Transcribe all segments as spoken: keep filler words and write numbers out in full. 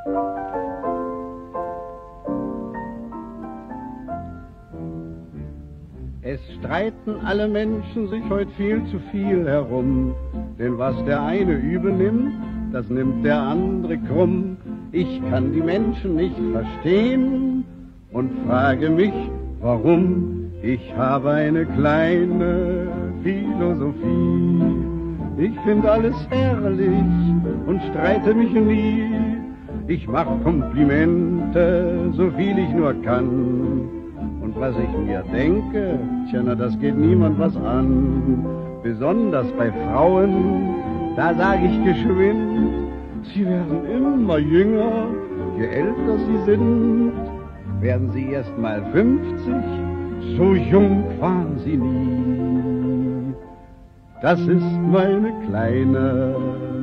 Es streiten alle Menschen sich heut viel zu viel herum, denn was der eine übel nimmt, das nimmt der andere krumm. Ich kann die Menschen nicht verstehen und frage mich, warum. Ich habe eine kleine Philosophie. Ich find alles herrlich und streite mich nie. Ich mach Komplimente, so viel ich nur kann. Und was ich mir denke, tja, na, das geht niemand was an. Besonders bei Frauen, da sag ich geschwind, sie werden immer jünger, je älter sie sind. Werden sie erst mal fünfzig, so jung waren sie nie. Das ist meine kleine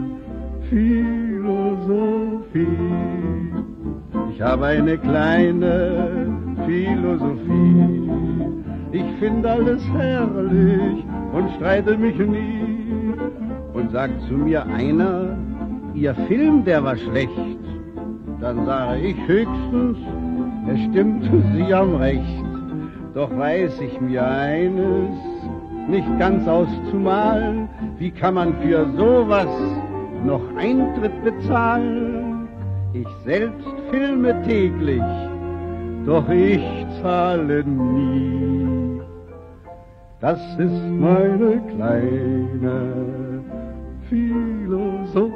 Philosophie. Ich habe eine kleine Philosophie. Ich finde alles herrlich und streite mich nie. Und sagt zu mir einer, Ihr Film, der war schlecht, dann sage ich höchstens, es stimmt, Sie haben recht. Doch weiß ich mir eines nicht ganz auszumalen, wie kann man für sowas noch Eintritt bezahlen? Ich selbst filme täglich, doch ich zahle nie. Das ist meine kleine Philosophie.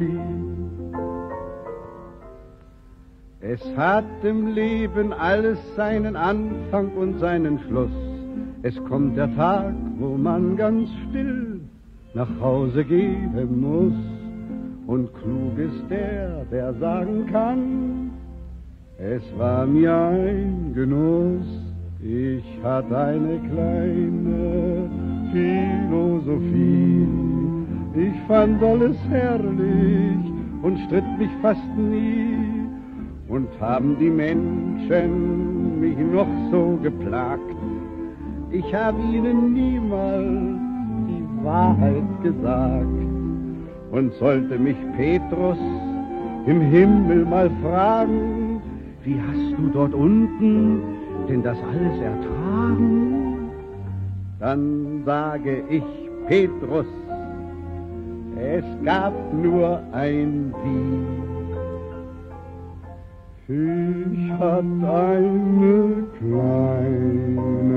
Es hat im Leben alles seinen Anfang und seinen Schluss. Es kommt der Tag, wo man ganz still nach Hause gehen muss. Und klug ist der, der sagen kann, es war mir ein Genuss. Ich hatte eine kleine Philosophie. Ich fand alles herrlich und stritt mich fast nie. Und haben die Menschen mich noch so geplagt, ich habe ihnen niemals die Wahrheit gesagt. Und sollte mich Petrus im Himmel mal fragen, wie hast du dort unten denn das alles ertragen? Dann sage ich, Petrus, es gab nur ein Wie. Ich hatte eine kleine